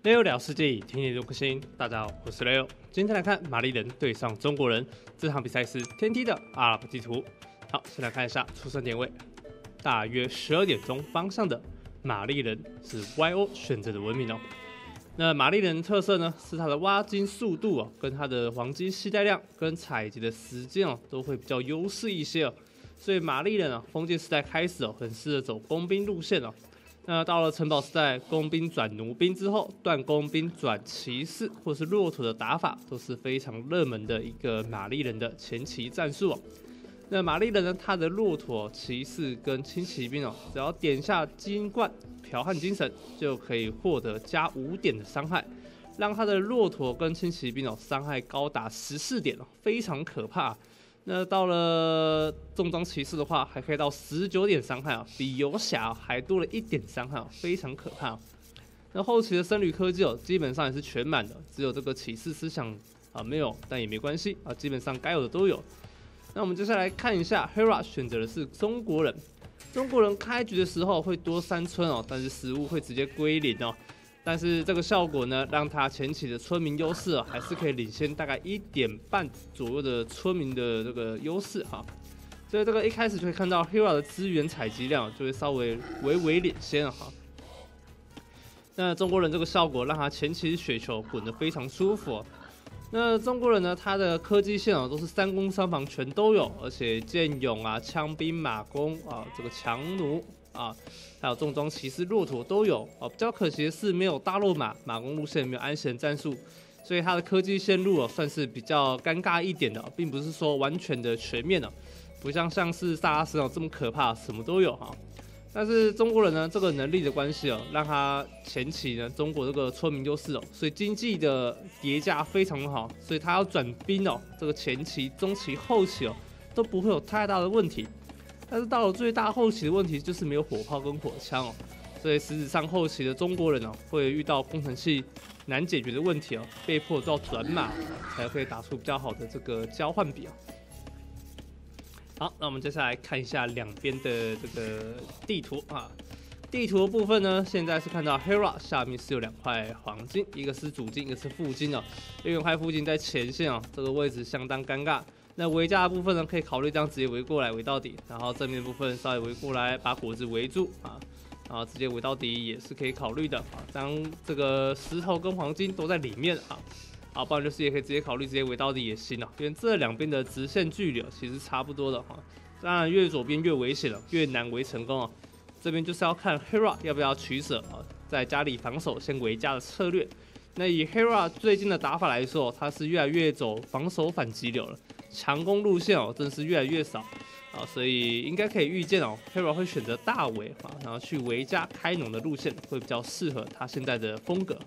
Leo 聊世界，天天都更新。大家好，我是 Leo。今天来看玛丽人对上中国人，这场比赛是天梯的阿拉伯地图。好，先来看一下出生点位，大约12点钟方向的玛丽人是 YO 选择的文明哦。那玛丽人的特色呢，是它的挖金速度哦，跟它的黄金携带量跟采集的时间哦，都会比较优势一些哦。所以玛丽人啊，封建时代开始哦，很适合走工兵路线哦。那到了城堡时代，工兵转弩兵之后，断工兵转骑士或是骆驼的打法，都是非常热门的一个玛丽人的前期战术哦。那玛丽人呢，他的骆驼、骑士跟轻骑兵哦，只要点下金冠、剽悍精神，就可以获得加5点的伤害，让他的骆驼跟轻骑兵哦，伤害高达14点哦，非常可怕。那到了重装骑士的话，还可以到19点伤害啊，比游侠还多了1点伤害，非常可怕。那后期的僧侣科技哦，基本上也是全满的，只有这个骑士思想啊没有，但也没关系啊，基本上该有的都有。那我们接下来看一下 Hera 选择的是中国人，中国人开局的时候会多3村哦，但是食物会直接归零哦。但是这个效果呢，让他前期的村民优势还是可以领先大概1点半左右的村民的这个优势哈。所以这个一开始就会看到 Hera 的资源采集量就会稍微微领先哈。那中国人这个效果让他前期雪球滚得非常舒服哦。那中国人呢，他的科技线都是3攻3防全都有，而且剑勇啊、枪兵、马弓啊、这个强弩啊，还有重装骑士、骆驼都有哦。比较可惜的是没有大肉马弓路线，没有安贤战术，所以它的科技线路算是比较尴尬一点的，并不是说完全的全面的，不像是萨拉斯这么可怕，什么都有哈。但是中国人呢，这个能力的关系让他前期呢中国这个村民优势所以经济的叠加非常好，所以他要转兵这个前期、中期、后期都不会有太大的问题。但是到了最大后期的问题就是没有火炮跟火枪所以实质上后期的中国人会遇到工程器难解决的问题被迫都要转马才可以打出比较好的这个交换比好，那我们接下来看一下两边的这个地图啊。地图的部分呢，现在是看到 Hera 下面是有2块黄金，一个是主金，一个是副金因为2块副金在前线这个位置相当尴尬。那围架的部分呢，可以考虑这样直接围过来围到底，然后正面部分稍微围过来，把果子围住然后直接围到底也是可以考虑的当这个石头跟黄金都在里面不然就是也可以直接考虑直接围到底也行因为这两边的直线距离其实差不多的当然越左边越危险越难围成功这边就是要看 Hera 要不要取舍在家里防守先围家的策略。那以 Hera 最近的打法来说，他是越来越走防守反击流了，强攻路线真的是越来越少所以应该可以预见Hera 会选择大围然后去围家开农的路线会比较适合他现在的风格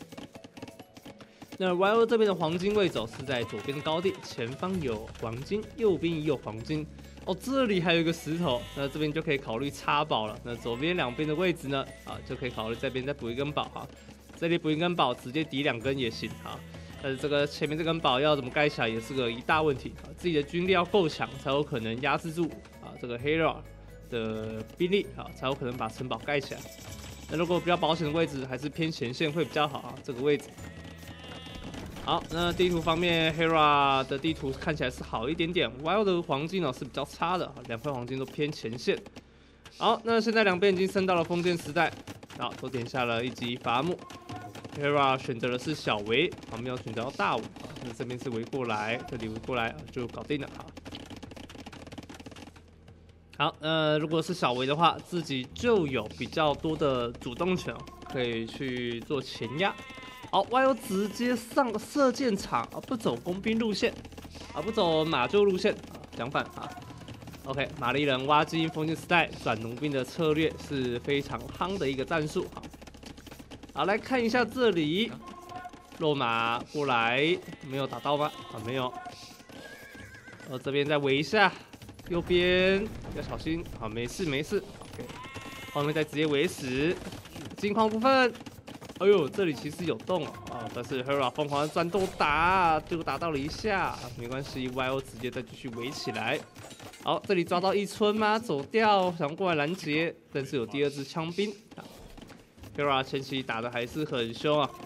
那 YO 这边的黄金位置是在左边的高地，前方有黄金，右边也有黄金这里还有一个石头，那这边就可以考虑插宝了。那左边两边的位置呢就可以考虑这边再补一根宝这里补一根宝直接抵2根也行但是这个前面这根宝要怎么盖起来也是个一大问题自己的军力要够强才有可能压制住这个 Hera 的兵力才有可能把城堡盖起来。那如果比较保险的位置还是偏前线会比较好这个位置。好，那地图方面 ，Hera 的地图看起来是好一点点 ，YO 的黄金是比较差的，2块黄金都偏前线。好，那现在两边已经升到了封建时代，都点下了1级伐木 ，Hera 选择的是小围，没有选择到大围，那这边是围过来，这里围过来就搞定了好，如果是小围的话，自己就有比较多的主动权，可以去做前压。好 ，YO 直接上射箭场不走工兵路线不走马厩路线相反OK， 玛丽人挖金封建时代转农兵的策略是非常夯的一个战术好，来看一下这里，肉马过来没有打到吗？没有。这边再围一下，右边要小心没事没事。OK， 后面再直接围死金矿部分。哎呦，这里其实有洞但是 Hera 疯狂的战斗打，就打到了一下，没关系 ，YO 直接再继续围起来。好，这里抓到1村吗？走掉，想过来拦截，但是有第2支枪兵 Hera 前期打的还是很凶啊。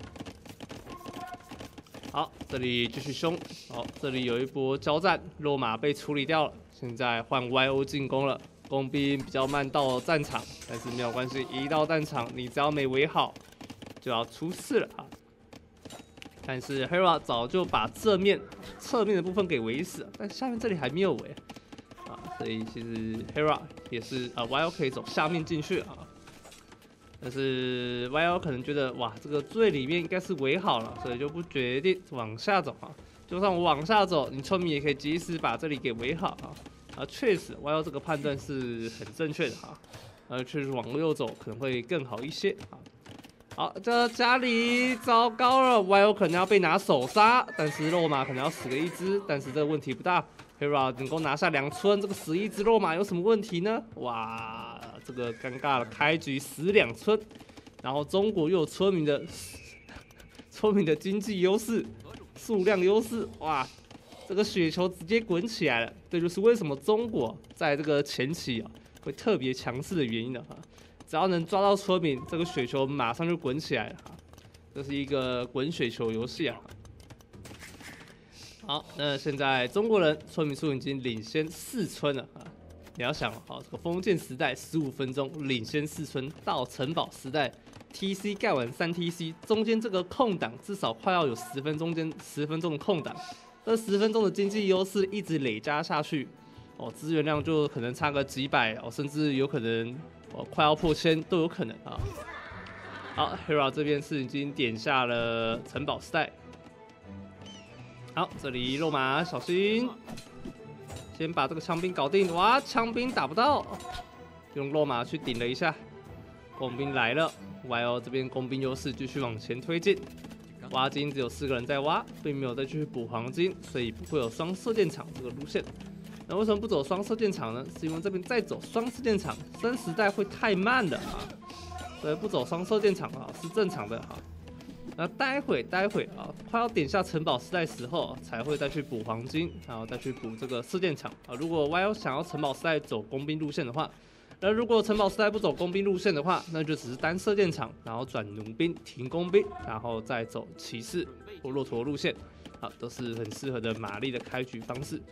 好，这里继续凶。好，这里有一波交战，肉马被处理掉了。现在换 YO 进攻了，工兵比较慢到战场，但是没有关系，一到战场，你只要没围好，就要出事了啊。但是 Hera 早就把侧面的部分给围死了，但下面这里还没有围啊，所以其实 Hera 也是YO 可以走下面进去啊。但是 YO 可能觉得哇，这个最里面应该是围好了，所以就不决定往下走啊。就算我往下走，你村民也可以及时把这里给围好啊。确实 YO 这个判断是很正确的啊。确实往右走可能会更好一些啊。好，这家里糟糕了 ，YO 可能要被拿手杀，但是肉马可能要死个一只，但是这个问题不大 ，Hera 能够拿下2村，这个死一只肉马有什么问题呢？哇！这个尴尬了，开局死2村，然后中国又有村民的经济优势、数量优势，哇，这个雪球直接滚起来了。这就是为什么中国在这个前期会特别强势的原因了哈。只要能抓到村民，这个雪球马上就滚起来了哈。这是一个滚雪球游戏啊。好，那现在中国人村民数已经领先4村了啊。你要想，好，这个封建时代15分钟领先4村，到城堡时代 TC 盖完3 TC， 中间这个空档至少快要有10分钟的空档，这10分钟的经济优势一直累加下去，资源量就可能差个几百甚至有可能快要破1000都有可能啊。好 ，Hera 这边是已经点下了城堡时代，好，这里肉马小心。先把这个枪兵搞定，哇，枪兵打不到，用肉马去顶了一下，工兵来了 ，YO 这边工兵优势继续往前推进，挖金只有4个人在挖，并没有再继续补黄金，所以不会有双射箭场这个路线。那为什么不走双射箭场呢？是因为这边再走双射箭场，生时代会太慢了啊，所以不走双射箭场是正常的哈。那待会快要点下城堡时代时候，才会再去补黄金，然后再去补这个射箭场啊。如果 YO 想要城堡时代走工兵路线的话，那如果城堡时代不走工兵路线的话，那就只是单射箭场，然后转弩兵停工兵，然后再走骑士或骆驼路线，都是很适合的马力的开局方式。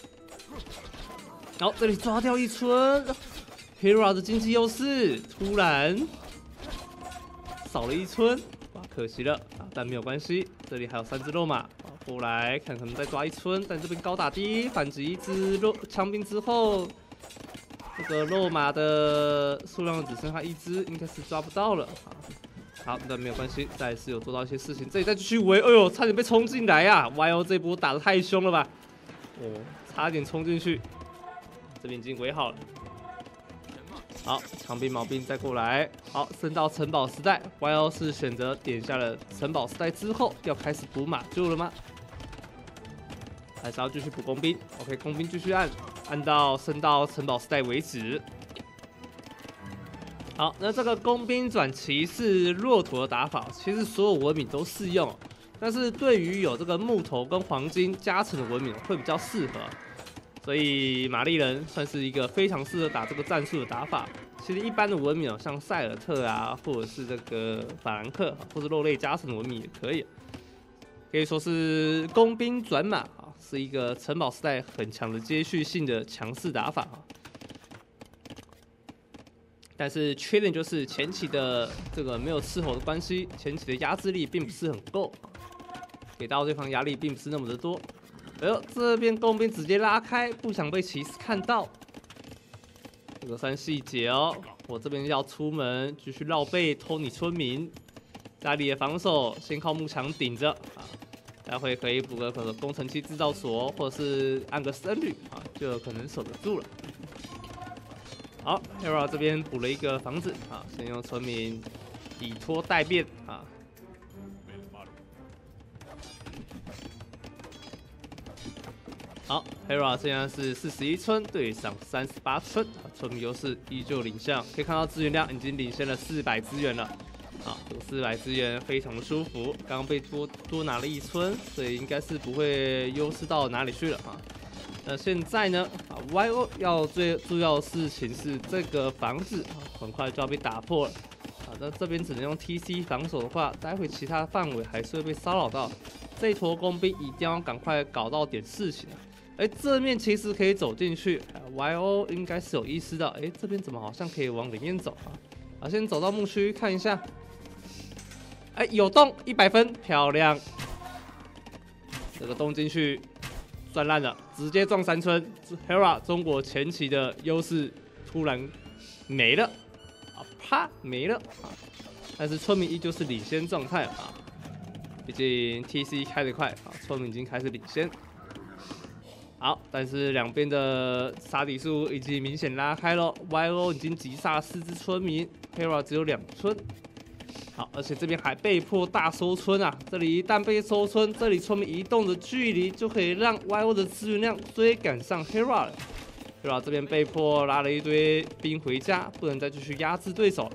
好，这里抓掉1村 ，Hera 的经济优势突然少了1村。可惜了但没有关系，这里还有3只肉马过来看可能再抓1村，但这边高打低反击1只枪兵之后，这个肉马的数量只剩下1只，应该是抓不到了好，但没有关系，再是有做到一些事情，这里再继续围，哎呦，差点被冲进来啊 ！YO 这波打得太凶了吧？差点冲进去，这边已经围好了。好，长兵毛兵再过来。好，升到城堡时代 ，YO 是选择点下了城堡时代之后，要开始补马厩了吗？还是要继续补工兵 ？OK， 工兵继续按到升到城堡时代为止。好，那这个工兵转骑士骆驼的打法，其实所有文明都适用，但是对于有这个木头跟黄金加成的文明会比较适合。所以玛丽人算是一个非常适合打这个战术的打法。其实一般的文明像塞尔特或者是这个法兰克，或者肉类加成的文明也可以，可以说是工兵转马是一个城堡时代很强的接续性的强势打法但是缺点就是前期的这个没有斥候的关系，前期的压制力并不是很够，给到对方压力并不是那么的多。哎呦，这边工兵直接拉开，不想被骑士看到。这个算细节哦。我这边要出门，继续绕背偷你村民。家里的防守先靠木墙顶着待会可以补个工程器制造所，或者是按个僧侣就有可能守得住了。好 ，Hera 这边补了一个房子先用村民以拖待变好 ，Hera 现在是41村对上38村，村民优势依旧领先。可以看到资源量已经领先了400资源了。这个400资源非常的舒服。刚刚被多拿了1村，所以应该是不会优势到哪里去了那现在呢？YO 要最重要的事情是这个房子很快就要被打破了那这边只能用 TC 防守的话，待会其他范围还是会被骚扰到。这一坨工兵一定要赶快搞到点事情啊！这面其实可以走进去，YO 应该是有意识到，这边怎么好像可以往里面走啊？先走到墓区看一下，有洞，100分，漂亮。这个洞进去，算烂了，直接撞3村 ，Hera 中国前期的优势突然没了，啪没了啊！但是村民依旧是领先状态啊。毕竟 TC 开得快啊，村民已经开始领先。好，但是两边的杀敌数已经明显拉开了 ，YO 已经击杀了4只村民 ，Hera 只有2村。好，而且这边还被迫大收村啊！这里一旦被收村，这里村民移动的距离就可以让 YO 的资源量追赶上 Hera 了。Hera 这边被迫拉了一堆兵回家，不能再继续压制对手了。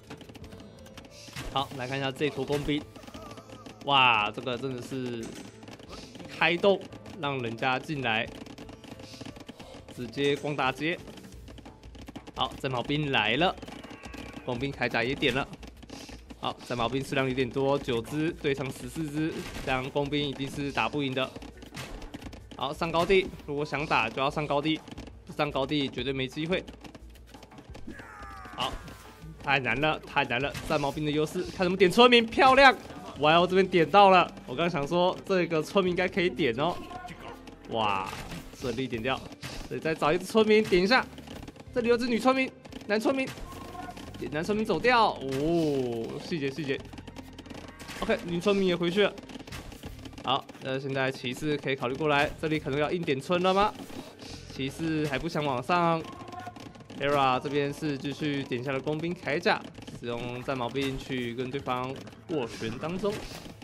好，来看一下这坨工兵。哇，这个真的是开动，让人家进来，直接逛大街。好，战矛兵来了，工兵铠甲也点了。好，战矛兵数量有点多，9只对上14只，这样工兵一定是打不赢的。好，上高地，如果想打就要上高地，不上高地绝对没机会。好，太难了，太难了，战矛兵的优势，看怎么点村民，漂亮。YO 这边点到了，我刚想说这个村民应该可以点哦，哇，顺利点掉。这里再找一只村民点一下，这里有只女村民、男村民，点男村民走掉，哦，细节。OK， 女村民也回去了。好，现在骑士可以考虑过来，这里可能要硬点村了吗？骑士还不想往上 ，Hera 这边是继续点下了工兵铠甲。使用战矛兵去跟对方斡旋当中，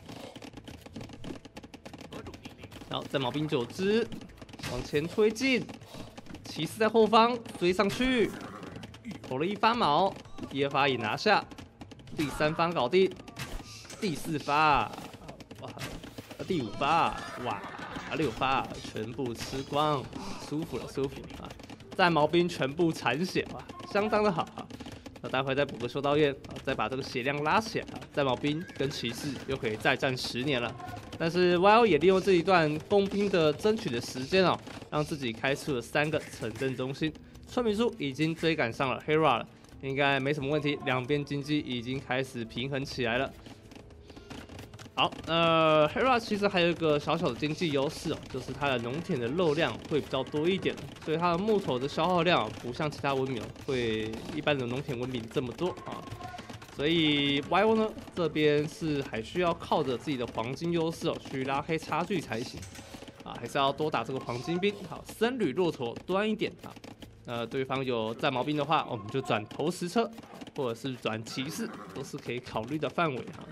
好，战矛兵9只往前推进，骑士在后方追上去，投了1发矛，第2发也拿下，第3发搞定，第4发，哇，第5发，哇，6发全部吃光，舒服啊！战矛兵全部残血啊，相当的好啊！那待会再补个修道院，再把这个血量拉起来，战矛兵跟骑士又可以再战10年了。但是 YO 也利用这一段工兵的争取的时间让自己开出了3个城镇中心，村民数已经追赶上了 Hera 了，应该没什么问题。两边经济已经开始平衡起来了。好，Hera 其实还有一个小小的经济优势就是它的农田的肉量会比较多一点，所以它的木头的消耗量不像其他文明会一般的农田文明这么多啊。所以 YO 呢这边是还需要靠着自己的黄金优势去拉黑差距才行啊，还是要多打这个黄金兵。好，僧侣骆驼端一点啊。对方有战矛兵的话，我们就转投石车，或者是转骑士，都是可以考虑的范围啊。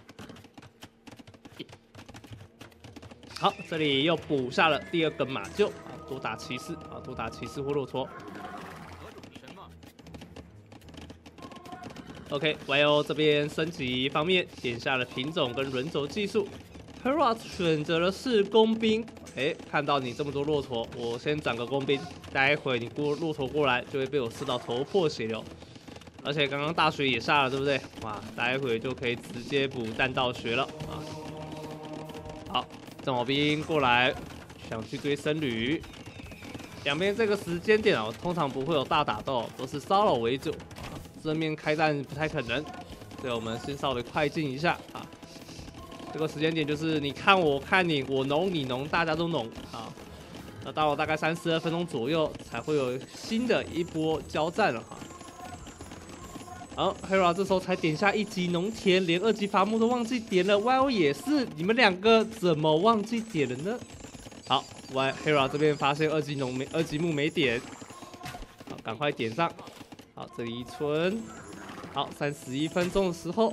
好，这里又补下了第2根马厩啊，多打骑士啊，多打骑士或骆驼。OK，YO 这边升级方面点下了品种跟轮轴技术 ，Hera 选择的是工兵。看到你这么多骆驼，我先转个工兵，待会你骆驼过来就会被我射到头破血流。而且刚刚大血也下了，对不对？哇，待会就可以直接补弹道血了啊。好。战矛兵过来，想去追僧侣。两边这个时间点通常不会有大打斗，都是骚扰为主啊。正面开战不太可能，所以我们先稍微快进一下啊。这个时间点就是你看我看你，我农你农，大家都农啊。那到了大概32分钟左右，才会有新的一波交战了哈。好 ，Hera 这时候才点下1级农田，连2级伐木都忘记点了。YO 也是，你们2个怎么忘记点了呢？好 ，Hera 这边发现2级木没点，好，赶快点上。好，这里1村。好，31分钟的时候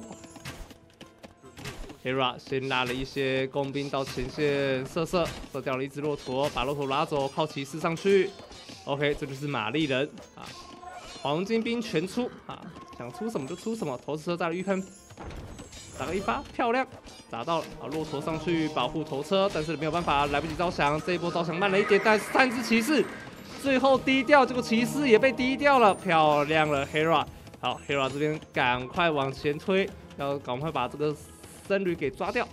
，Hera 先拉了一些工兵到前线射掉了1只骆驼，把骆驼拉走，靠骑士上去。OK， 这就是玛丽人啊，黄金兵全出啊。想出什么就出什么，投石车炸了预喷，打个1发，漂亮，打到了。好，骆驼上去保护头车，但是没有办法，来不及招降。这一波招降慢了一点，但是3只骑士最后低调，这个骑士也被低调了，漂亮了 Hera。 好 ，Hera 这边赶快往前推，要赶快把这个僧侣给抓掉。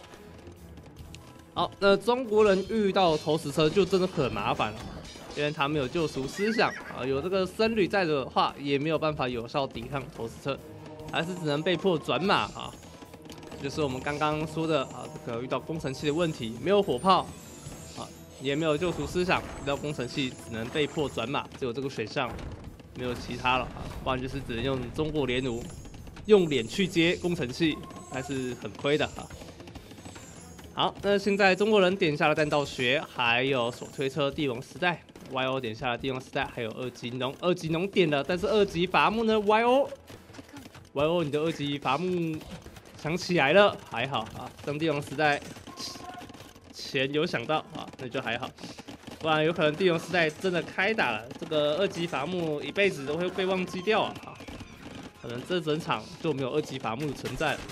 好，那中国人遇到投石车就真的很麻烦了，因为他没有救赎思想啊，有这个僧侣在的话，也没有办法有效抵抗投石车，还是只能被迫转马啊。就是我们刚刚说的啊，这个遇到工程器的问题，没有火炮啊，也没有救赎思想，遇到工程器只能被迫转马，只有这个选项，没有其他了啊，不然就是只能用中国联弩，用脸去接工程器，还是很亏的啊。好，那现在中国人点下了弹道学，还有手推车帝王时代 ，YO 点下了帝王时代，还有二级农点了，但是二级伐木呢 ，YO 你的二级伐木想起来了，还好啊，当帝王时代前有想到啊，那就还好，不然有可能帝王时代真的开打了，这个二级伐木一辈子都会被忘记掉啊，可能这整场就没有二级伐木的存在了。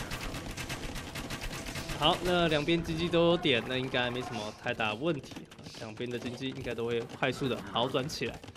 好，那两边经济都有点，那应该没什么太大问题，两边的经济应该都会快速的好转起来。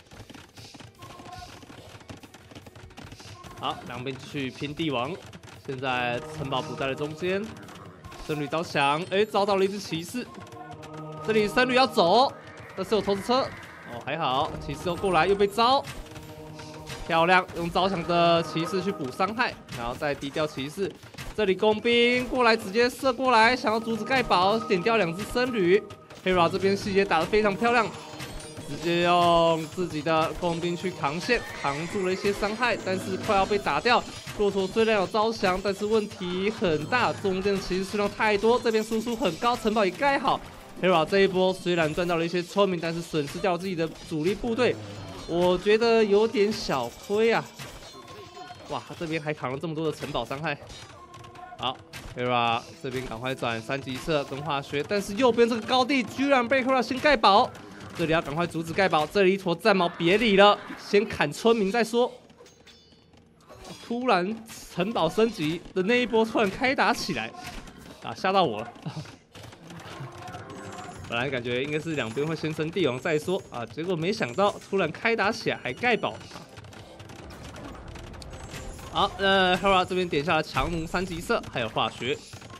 好，两边继续拼帝王，现在城堡不在了中间，僧侣招降，遭到了一只骑士，这里僧侣要走，但是有投石车，哦还好，骑士又过来又被招，漂亮，用招降的骑士去补伤害，然后再低调骑士。这里工兵过来，直接射过来，想要阻止盖堡，点掉两只僧侣。Hera 这边细节打得非常漂亮，直接用自己的工兵去扛线，扛住了一些伤害，但是快要被打掉。骆驼虽然有招降，但是问题很大，中间的骑士数量太多，这边输出很高，城堡也盖好。Hera 这一波虽然赚到了一些村民，但是损失掉自己的主力部队，我觉得有点小亏啊。哇，他这边还扛了这么多的城堡伤害。好 ，Hera 这边赶快转3级射跟化学，但是右边这个高地居然被 Hera 先盖堡，这里要赶快阻止盖堡。这里一坨战矛别理了，先砍村民再说。突然城堡升级的那一波突然开打起来，啊，吓到我了。本来感觉应该是两边会先升帝王再说啊，结果没想到突然开打起来还盖堡。好，Hera 这边点下了强弩3级射，还有化学。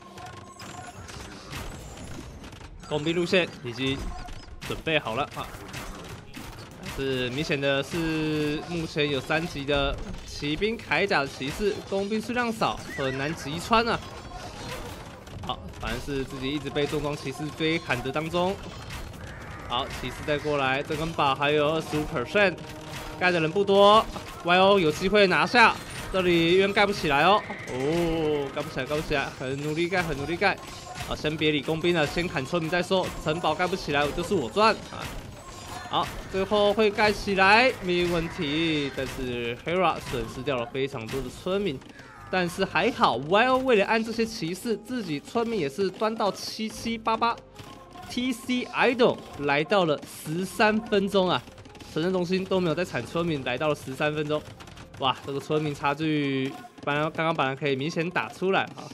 工兵路线已经准备好了啊，但是明显的是，目前有3级的骑兵铠甲的骑士，工兵数量少，很难击穿啊。好，反正是自己一直被重装骑士追砍的当中。好，骑士再过来，这根堡还有25%，盖的人不多 ，YO 有机会拿下。这里因为盖不起来哦，盖不起来，很努力盖，啊，先别理工兵了，先砍村民再说，城堡盖不起来，就是我赚啊。好，最后会盖起来，没问题，但是 Hera 损失掉了非常多的村民，但是还好 ，YO 为了按这些骑士，自己村民也是端到7788 ，TC Idol 来到了13分钟啊，城镇中心都没有在铲村民，来到了13分钟。哇，这个村民差距，刚刚本来可以明显打出来啊。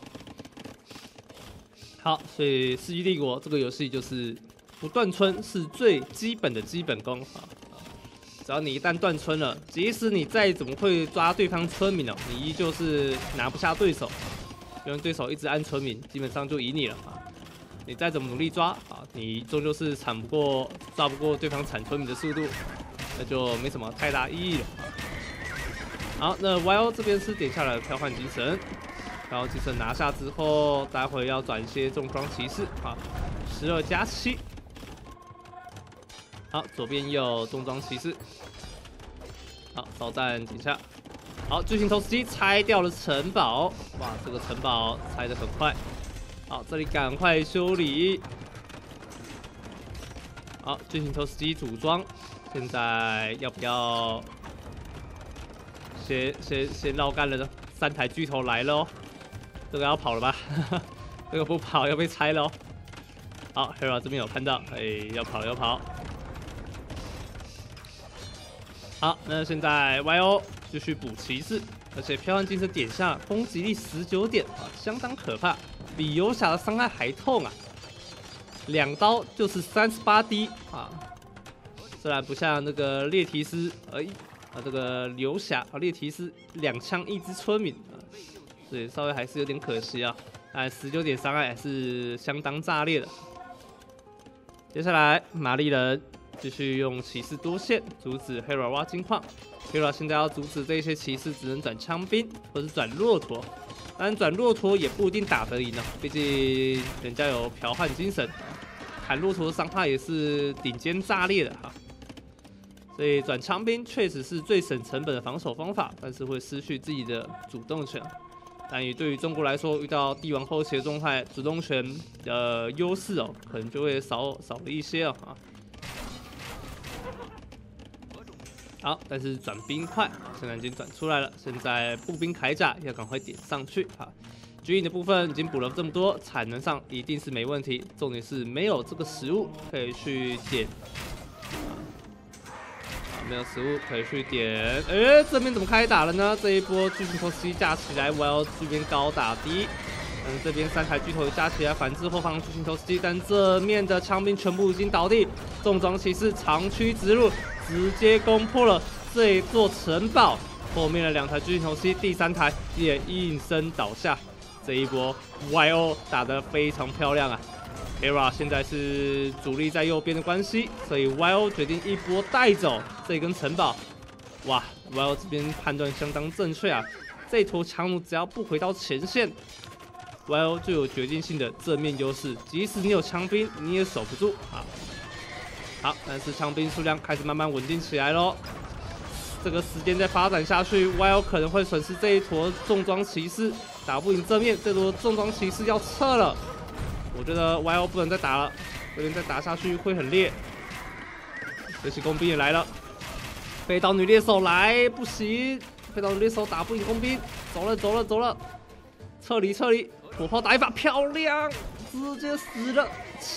好，所以《世纪帝国》这个游戏就是不断村是最基本的基本功啊。只要你一旦断村了，即使你再怎么会抓对方村民哦，你依旧是拿不下对手，因为对手一直按村民，基本上就赢你了啊。你再怎么努力抓啊，你终究是抓不过对方铲村民的速度，那就没什么太大意义了。好，那 YO 这边是点下了剽悍精神，然后精神拿下之后，待会要转一些重装骑士啊，12+7。好，左边有重装骑士，好，导弹点下，好，巨型投石机拆掉了城堡，哇，这个城堡拆得很快，好，这里赶快修理，好，巨型投石机组装，现在要不要？先绕干了的3台巨头来了哦，这个要跑了吧？这个不跑要被拆了哦。好 ，Hera 这边有看到，要跑。好，那现在 YO 继续补骑士，而且剽悍精神点下攻击力19点啊，相当可怕，比游侠的伤害还痛啊！2刀就是38滴啊，虽然不像那个列提斯这个刘霞列提斯2枪1只村民所以稍微还是有点可惜啊。但19点伤害还是相当炸裂的。接下来玛丽人继续用骑士多线阻止 Hera 挖金矿。Hera 现在要阻止这些骑士，只能转枪兵或是转骆驼。当然转骆驼也不一定打得赢啊，毕竟人家有剽悍精神，砍骆驼的伤害也是顶尖炸裂的哈。所以转枪兵确实是最省成本的防守方法，但是会失去自己的主动权。但对于中国来说，遇到帝王后期的状态，主动权的优势可能就会少了一些啊。好，但是转兵快，现在已经转出来了。现在步兵铠甲要赶快点上去啊！军营的部分已经补了这么多，产能上一定是没问题。重点是没有这个食物可以去点，没有食物可以去点。这边怎么开打了呢？这一波巨型头 C 架起来，我要这边高打低。这边3台巨头加起来反制后方巨型头 C， 但这面的枪兵全部已经倒地，重装骑士长驱直入。直接攻破了这一座城堡，后面的2台巨型头 C， 第3台也应声倒下。这一波 YO 打得非常漂亮啊 ！Hera 现在是主力在右边的关系，所以 YO 决定一波带走这一根城堡。哇 ，YO 这边判断相当正确啊！这坨强弩只要不回到前线 ，YO 就有决定性的正面优势，即使你有枪兵，你也守不住啊！好，但是枪兵数量开始慢慢稳定起来咯。这个时间再发展下去 ，YO 可能会损失这一坨重装骑士，打不赢正面，这坨重装骑士要撤了。我觉得 YO 不能再打了，这边再打下去会很烈。这些工兵也来了，飞刀女猎手来，不行，飞刀女猎手打不赢工兵，走了，撤离，火炮打一发，漂亮，直接死了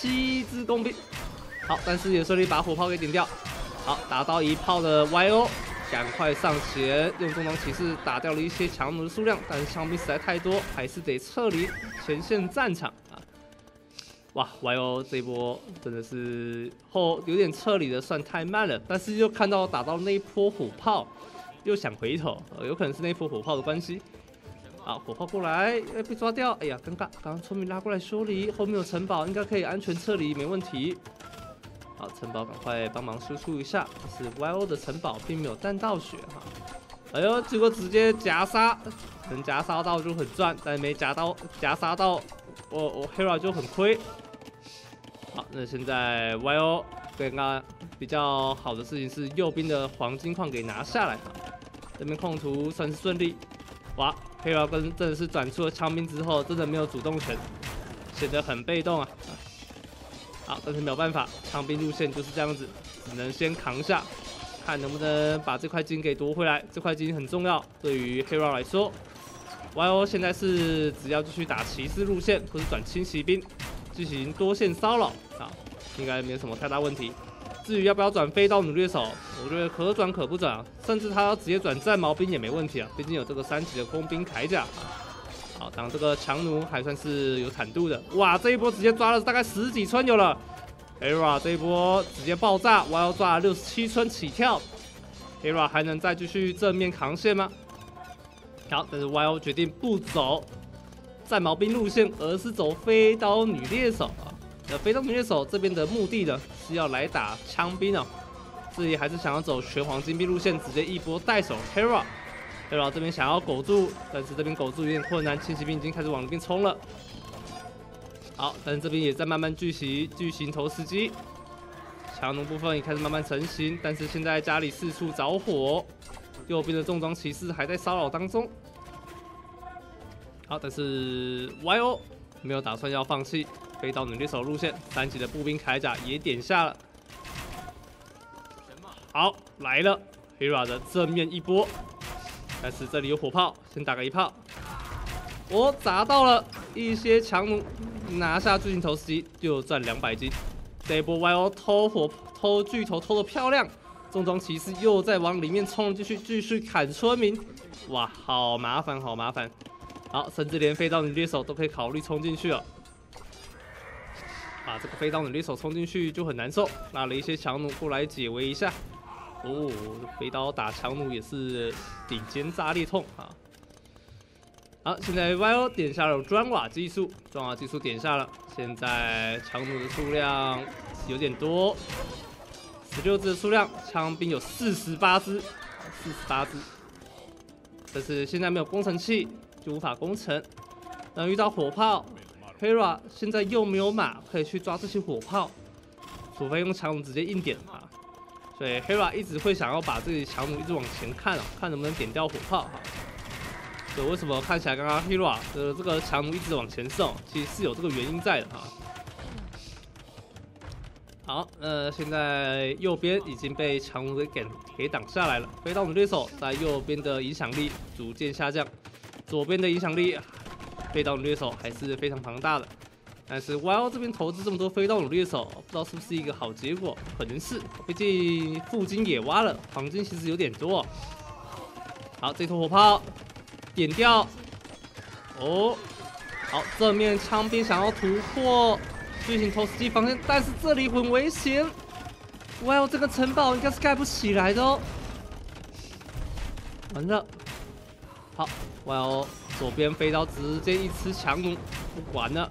7只工兵。好，但是也顺利把火炮给点掉。好，打到1炮的 YO， 赶快上前，用重装骑士打掉了一些强弩的数量，但是枪兵实在太多，还是得撤离前线战场啊！哇 ，YO 这一波真的是有点撤离的算太慢了，但是又看到打到那一波火炮，又想回头，有可能是那一波火炮的关系。好，火炮过来，被抓掉，哎呀，尴尬！刚刚村民拉过来修理，后面有城堡，应该可以安全撤离，没问题。好，城堡赶快帮忙输出一下。是 YO 的城堡并没有弹道血哈。哎呦，结果直接夹杀，能夹杀到就很赚，但没夹杀到，我 Hera 就很亏。好，那现在 YO 刚刚比较好的事情是右边的黄金矿给拿下来，这边控图算是顺利。哇 ，Hera 真的是转出了枪兵之后，真的没有主动权，显得很被动啊。好，但是没有办法，枪兵路线就是这样子，只能先扛下，看能不能把这块金给夺回来。这块金很重要，对于 Hera 来说。YO 现在是只要继续打骑士路线，或是转轻骑兵，进行多线骚扰啊，应该没有什么太大问题。至于要不要转飞刀女猎手，我觉得可转可不转啊，甚至他要直接转战矛兵也没问题啊，毕竟有这个3级的工兵铠甲。好，当这个强弩还算是有坦度的。哇，这一波直接抓了大概10几村有了。Hera 这一波直接爆炸，我要抓了67村起跳。Hera 还能再继续正面扛线吗？好，但是 YO 决定不走战矛兵路线，而是走飞刀女猎手啊。飞刀女猎手这边的目的呢，是要来打枪兵哦。这里还是想要走全黄金兵路线，直接一波带走 Hera。Hera 这边想要苟住，但是这边苟住有点困难，轻骑兵已经开始往里面冲了。好，但是这边也在慢慢巨型投石机，强弩部分也开始慢慢成型，但是现在家里四处着火，右边的重装骑士还在骚扰当中。好，但是 YO 没有打算要放弃飞刀女猎手路线，3级的步兵铠甲也点下了。好，来了 Hera 的正面一波。但是这里有火炮，先打个1炮。我砸到了一些强弩，拿下巨型头石机就赚200金。这一波 YO 偷巨头偷得漂亮，重装骑士又在往里面冲，继续砍村民。哇，好麻烦，好麻烦。好，甚至连飞刀女猎手都可以考虑冲进去了。啊，这个飞刀女猎手冲进去就很难受，拉了一些强弩过来解围一下。 哦，飞刀打强弩也是顶尖炸裂痛啊！好，现在 YO 点下了砖瓦技术，砖瓦技术点下了，现在强弩的数量有点多，16只的数量，枪兵有48只，48只。但是现在没有工程器，就无法攻城。那遇到火炮 ，Hera 现在又没有马可以去抓这些火炮，除非用强弩直接硬点它。所以 Hera 一直会想要把这个强弩一直往前看啊，看能不能点掉火炮哈。对，为什么看起来刚刚 Hera 的这个强弩一直往前送，其实是有这个原因在的哈。好，现在右边已经被强弩给挡下来了。飞刀弩猎手在右边的影响力逐渐下降，左边的影响力，飞刀弩猎手还是非常庞大的。但是 YO 这边投资这么多飞刀弩猎手，不知道是不是一个好结果？可能是，毕竟附近也挖了，黄金其实有点多。好，这坨火炮点掉。哦，好，正面枪兵想要突破。巨型投石机防线，但是这里很危险。YO 这个城堡应该是盖不起来的哦。完了，好，YO 左边飞刀直接一吃强弩，不管了。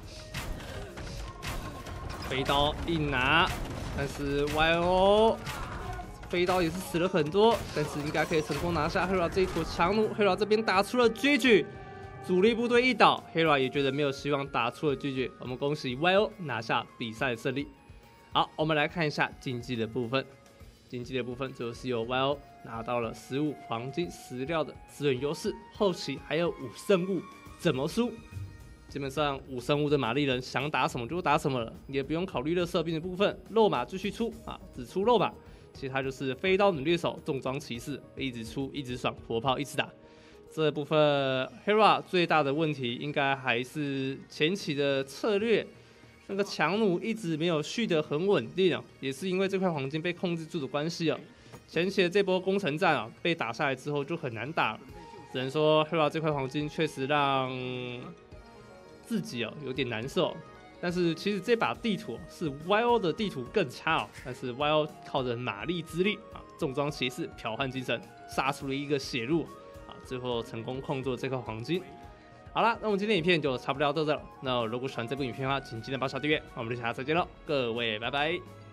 飞刀硬拿，但是 YO 飞刀也是死了很多，但是应该可以成功拿下 Hera 这一坨强弩。Hera 这边打出了GG。主力部队一倒 ，Hera 也觉得没有希望，打出了GG。我们恭喜 YO 拿下比赛胜利。好，我们来看一下竞技的部分。竞技的部分就是由 YO 拿到了15黄金食料的资源优势，后期还有5圣物，怎么输？基本上5圣物的玛丽人想打什么就打什么了，也不用考虑热射兵的部分，肉马继续出啊，只出肉马。其他就是飞刀弩猎手、重装骑士，一直出，一直爽，火炮一直打。这部分 Hera 最大的问题应该还是前期的策略，那个强弩一直没有续得很稳定啊，也是因为这块黄金被控制住的关系啊。前期的这波攻城战啊，被打下来之后就很难打了，只能说 Hera 这块黄金确实让自己有点难受。但是其实这把地图是 YO 的地图更差哦，但是 YO 靠着马力之力啊，重装骑士、剽悍精神，杀出了一个血路。最后成功控制这块黄金。好了，那我们今天影片就差不多到这了。那如果喜欢这部影片的话，请记得帮小订阅。那我们就下次再见喽，各位拜拜。